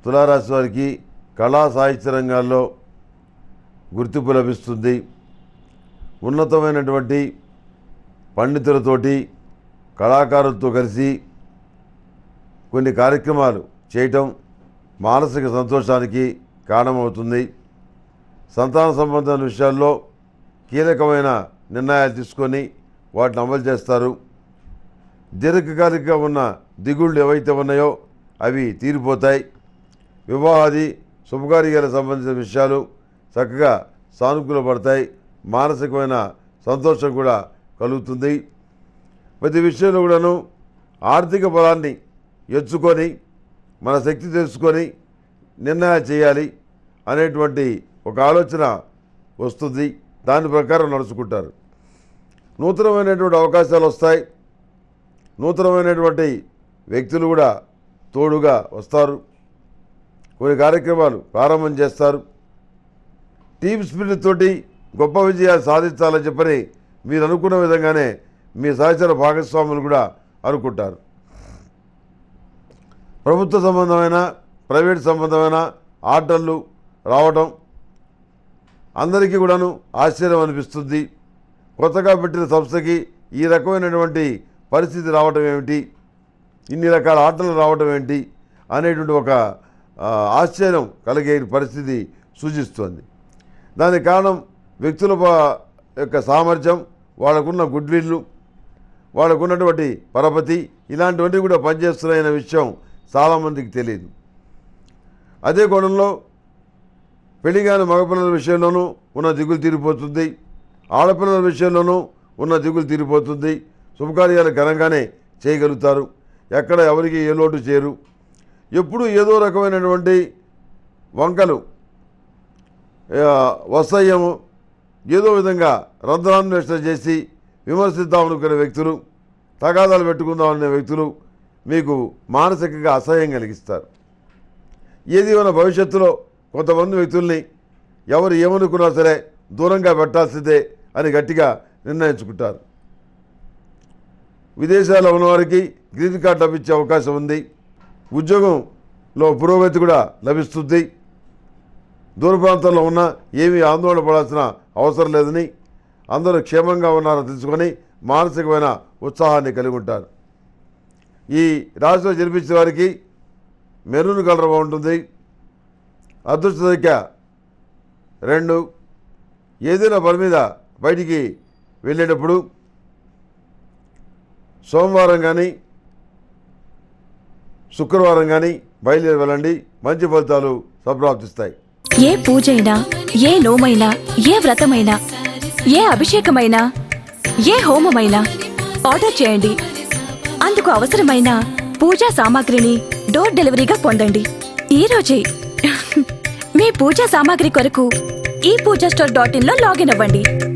తులారాశి వారికి కళా సాహిత్య రంగాల్లో గుర్తింపు లభిస్తుంది. ఉన్నతమైనటువంటి పండితులతోటి కళాకారులతో కలిసి కొన్ని కార్యక్రమాలు చేయటం మానసిక సంతోషానికి కారణమవుతుంది. సంతాన సంబంధమైన విషయాల్లో కీలకమైన నిర్ణయాలు తీసుకొని వాటిని అమలు చేస్తారు. దీర్ఘకాలికంగా ఉన్న దిగుళ్ళు ఏవైతే ఉన్నాయో అవి తీరిపోతాయి. వివాహాది శుభకార్యాలకు సంబంధించిన విషయాలు చక్కగా సానుకూలపడతాయి. మానసికమైన సంతోషం కూడా కలుగుతుంది. ప్రతి విషయంలో కూడాను ఆర్థిక బలాన్ని ఎంచుకొని మన శక్తి తెలుసుకొని నిర్ణయాలు చేయాలి అనేటువంటి ఒక ఆలోచన వస్తుంది. దాని ప్రకారం నడుచుకుంటారు. నూతనమైనటువంటి అవకాశాలు వస్తాయి. నూతనమైనటువంటి వ్యక్తులు కూడా తోడుగా వస్తారు. కొన్ని కార్యక్రమాలు ప్రారంభం చేస్తారు. టీమ్ స్పిరిట్ తోటి గొప్ప విజయాలు సాధించాలని చెప్పని మీరు అనుకున్న విధంగానే మీ సహచర భాగస్వాములు కూడా అనుకుంటారు. ప్రభుత్వ సంబంధమైన ప్రైవేట్ సంబంధమైన ఆర్డర్లు రావడం అందరికీ కూడాను ఆశ్చర్యం అనిపిస్తుంది. కొత్తగా పెట్టిన సంస్థకి ఈ రకమైనటువంటి పరిస్థితి రావడం ఏమిటి, ఇన్ని రకాల ఆర్డర్లు రావడం ఏంటి అనేటువంటి ఒక ఆశ్చర్యం కలిగే పరిస్థితి సూచిస్తుంది. దానికి కారణం వ్యక్తుల యొక్క సామర్థ్యం, వాళ్ళకున్న గుడ్విల్లు, వాళ్ళకున్నటువంటి పరపతి ఇలాంటివన్నీ కూడా పనిచేస్తున్నాయనే విషయం చాలామందికి తెలియదు. అదే కోణంలో పెళ్లిగాని మగపిల్లల విషయంలోనూ ఉన్న దిగులు తీరిపోతుంది. ఆడపిల్లల విషయంలోనూ ఉన్న దిగులు తీరిపోతుంది. శుభకార్యాలు ఘనంగానే చేయగలుగుతారు. ఎక్కడ ఎవరికి ఏ లోటు చేయరు. ఎప్పుడూ ఏదో రకమైనటువంటి వంకలు వస్తాయేమో, ఏదో విధంగా రంధ్రాన్వేషణ చేసి విమర్శిద్దామనుకునే వ్యక్తులు, తగాదాలు పెట్టుకుందామనే వ్యక్తులు మీకు మానసికంగా అసహ్యం కలిగిస్తారు. ఏది మన భవిష్యత్తులో కొంతమంది వ్యక్తుల్ని ఎవరు ఏమనుకున్నా సరే దూరంగా పెట్టాల్సిందే అని గట్టిగా నిర్ణయించుకుంటారు. విదేశాల్లో ఉన్నవారికి గ్రీన్ కార్డు లభించే అవకాశం ఉంది. ఉద్యోగంలో పురోగతి కూడా లభిస్తుంది. దూర ప్రాంతాల్లో ఉన్న ఏమీ ఆందోళన పడాల్సిన అవసరం లేదని, అందరూ క్షేమంగా ఉన్నారని తెలుసుకొని మానసికమైన ఉత్సాహాన్ని కలిగి ఉంటారు. ఈ రాశిలో జన్మించిన వారికి మెరూన్ కలర్ బాగుంటుంది. అదృష్ట సంఖ్య 2. ఏదైనా పని మీద బయటికి వెళ్ళేటప్పుడు సోమవారం కానీ శుక్రవారం కానీ బయలుదేరి వెళ్ళండి. మంచి ఫలితాలు సంప్రాప్తిస్తాయి. ఏ పూజైనా, ఏ నోమైనా, ఏ వ్రతమైనా, ఏ అభిషేకమైనా, ఏ హోమమైనా ఆర్డర్ చేయండి. అందుకు అవసరమైన పూజా సామాగ్రిని డోర్ డెలివరీగా పొందండి. ఈ రోజే మీ పూజా సామాగ్రి కొరకు ePoojaStore.in లో లాగిన్ అవ్వండి.